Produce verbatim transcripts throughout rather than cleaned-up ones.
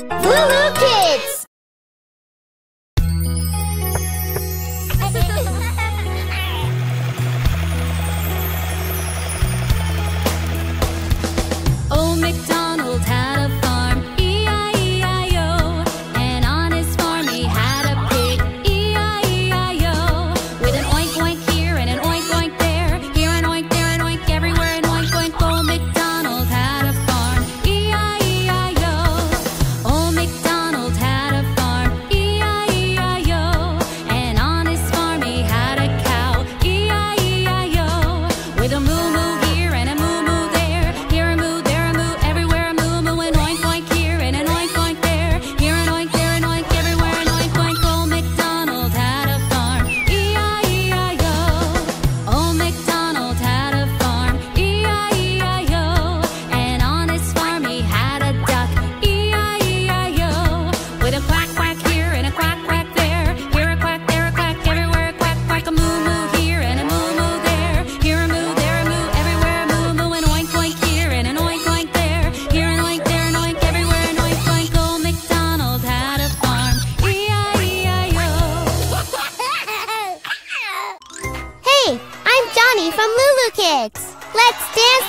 LooLoo Kids! Old Macdonald had a farm, E I E I O. And on his farm he had a pig, E I E I O. With an oink oink here and an oink oink there, here an oink, there an oink, everywhere an oink oink. Old Macdonald had a farm, E I E I O. Old Macdonald had a farm, E I E I O. And on his farm he had a cow, E I E I O. With a moo moo here and a moo moo there, here a moo, there a moo, everywhere a moo moo. An oink oink here and an oink oink there, here an oink, there an oink, everywhere an oink oink. Old Macdonald had a farm, E I E I O. Old Macdonald had a farm, E I E I O. And on his farm he had a duck, E I E I O. With a quack quack here and a quack quack there, here a quack, there a quack, everywhere a quack quack. A moo moo here and a moo moo there, here a moo, there a moo, everywhere a moo moo. An oink oink here and an oink oink there, here an oink, there an oink, everywhere an oink oink. Old Macdonald had a farm, E I E I O. Hey, I'm Johnny from LooLoo Kids. Let's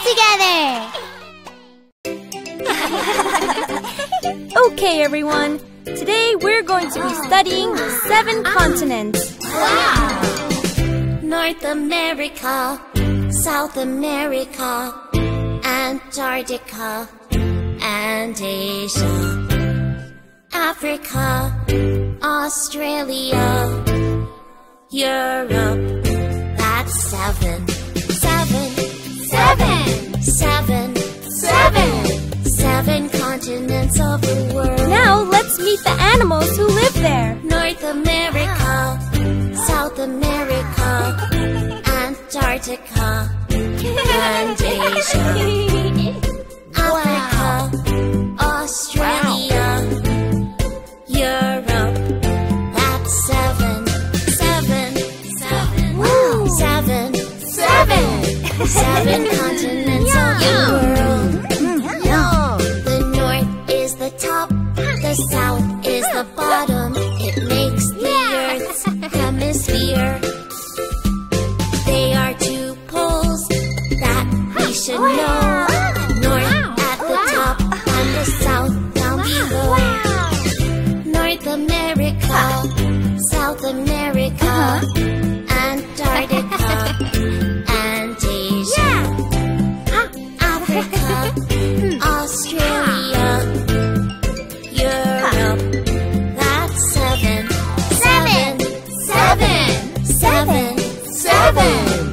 dance together. Okay, everyone. Today we're going to be studying the seven continents. Wow! North America, South America, Antarctica, and Asia. Africa, Australia, Europe. That's seven. Seven. Seven. Seven. Seven. Seven continents of the world. Now let's meet the animals who live there. North America, South America, Antarctica, and Asia. Africa, Australia, Europe. That's seven. Seven. Seven. Wow. Seven. Seven. Seven continents of the world. The north is the top, the south is the bottom. It makes the Earth's hemisphere. They are two poles that we should know. North at the top and the south down below. North America, South America, Antarctica, and Asia. Africa, Australia, Europe. That's seven. Seven. Seven. Seven. Seven.